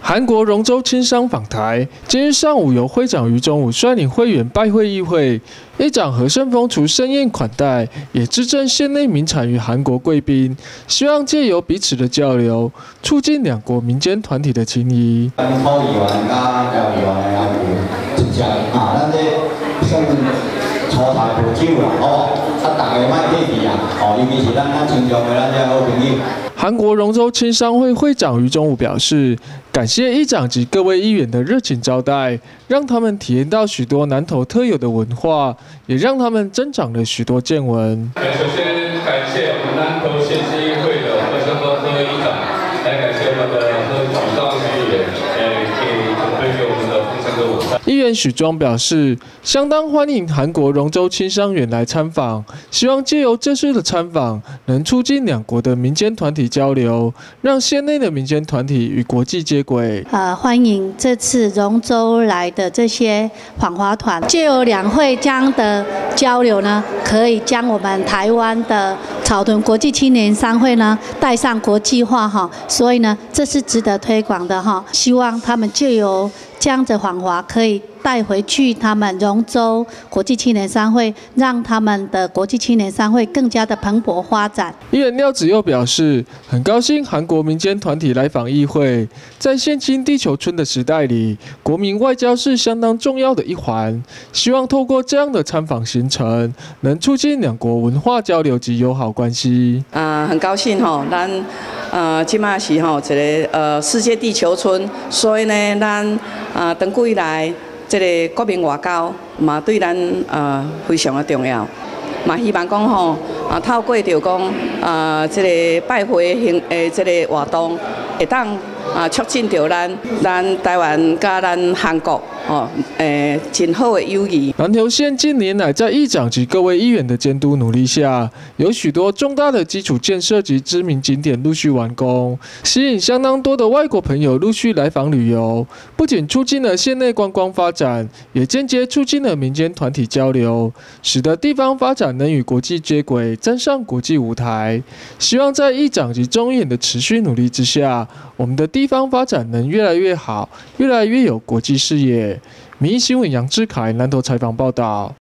韩国荣州青商访台，今日上午由会长于中午率领会员拜会议会，议长何胜峰除盛宴款待，也致赠县内名产与韩国贵宾，希望借由彼此的交流，促进两国民间团体的情谊。 土议员甲廖议员的要求直接咱这算初台无酒啦，大家莫客气尤其是咱亲像的咱这好朋友。 韩国荣州青商会会长于中午表示，感谢议长及各位议员的热情招待，让他们体验到许多南投特有的文化，也让他们增长了许多见闻。 首先感谢我们南投县市议会的何胜峰何议长，来感谢我们的许庄议员，给我们的丰盛的午餐。 议员许庄表示，相当欢迎韩国荣州青商员来参访，希望借由这次的参访，能促进两国的民间团体交流，让县内的民间团体与国际接轨。 欢迎这次荣州来的这些访华团，借由两会这样的交流呢，可以将我们台湾的草屯国际青年商会呢带上国际化哈，所以呢，这是值得推广的哈。希望他们借由这样的访华，可以带回去他们荣州国际青年商会，让他们的国际青年商会更加的蓬勃发展。 议员廖子佑表示，很高兴韩国民间团体来访议会，在现今地球村的时代里，国民外交是相当重要的一环，希望透过这样的参访行程，能促进两国文化交流及友好关系。 很高兴咱即马是一个世界地球村，所以呢，咱长久以来，这个国民外交嘛对咱非常的重要，嘛希望讲透过着讲这个拜会这个活动，会当促进着咱台湾甲咱韩国真好的友谊。 南投县近年来在议长及各位议员的监督努力下，有许多重大的基础建设及知名景点陆续完工，吸引相当多的外国朋友陆续来访旅游，不仅促进了县内观光发展，也间接促进了民间团体交流，使得地方发展能与国际接轨，站上国际舞台。希望在议长及众议员的持续努力之下，我们的地方发展能越来越好，越来越有国际视野。民意新闻杨志凯南投采访报道。